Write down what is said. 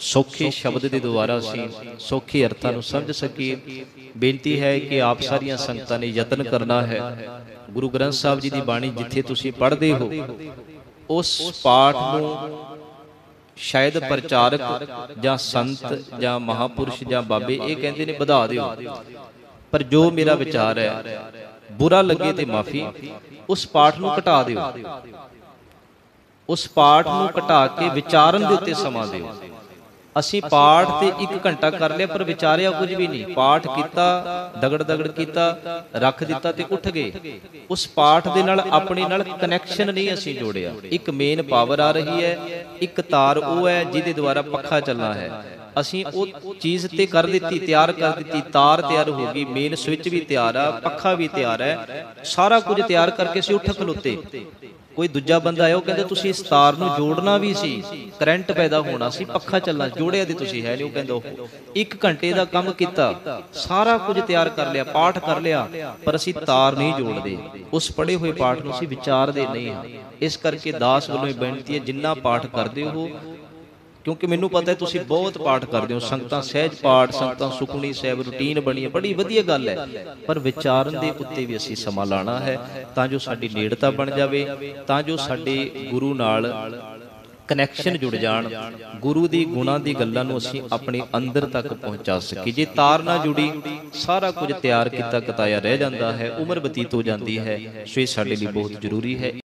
सौखे शब्द के द्वारा असीं सौखे अर्थां नूं समझ सकीए। बेनती है कि आप सारियां संगतां ने यतन करना है। गुरु ग्रंथ साहिब जी की बाणी जिथे तुसीं पढ़दे हो उस पाठ नूं शायद प्रचारक जां संत जां महापुरुष जां बाबे ये कहंदे ने वधा दिओ, पर जो मेरा विचार है बुरा लगे तो माफ़ी, उस पाठ नूं घटा दिओ, उस पाठ नूं घटा के विचारन दे उत्ते समां दिओ। असीं पाठ ते 1 घंटा कर लिया पर विचारिया कुछ भी नहीं, पाठ किया दगड़ दगड़ किया रख दिता ते उठ गए। उस पाठ दे नाल अपने नाल कनैक्शन नहीं असीं जोड़िया। एक मेन पावर आ रही है, एक तार वो है जिहदे द्वारा पखा चलना है। असीं वो चीज़ ते कर दी, तैयार कर दी, तार तैयार हो गई, मेन स्विच भी तैयार है, पखा भी तैयार है, सारा कुछ तैयार करके असीं उठ खलोते। कोई दूजा बंदा आया, कहते तुसीं इस तार नूं जोड़ना भी सी, करंट पैदा होना सी, पखा चलना, जोड़िया तो तुसीं है नहीं। कहते 1 घंटे का काम किया, सारा कुछ तैयार कर लिया, पाठ कर लिया, पर असीं तार नहीं जोड़ते, उस पढ़े हुए पाठ नूं असीं विचारते नहीं हाँ। इस करके दास वालों बेनती है, जिन्ना पाठ करते हो, क्योंकि मैनू पता है तुसीं बहुत पाठ करते हो, संगतां सहज पाठ, संगतां सुखमनी साहिब रूटीन बनी है, बड़ी वधिया गल है, पर विचारन दे उत्ते भी असीं समां लाना है, तां जो साडी नेड़ता बन जावे, तां जो साडे गुरु नाल कनैक्शन जुड़ जाण, गुरु दी गुणां दी गल्लां नूं असीं अपने अंदर तक पहुँचा सकीए। जे तार ना जुड़ी, सारा कुछ तैयार किता कताया रह जाता है, उम्र बतीत हो जाती है। सो ये साडे लई बहुत जरूरी है।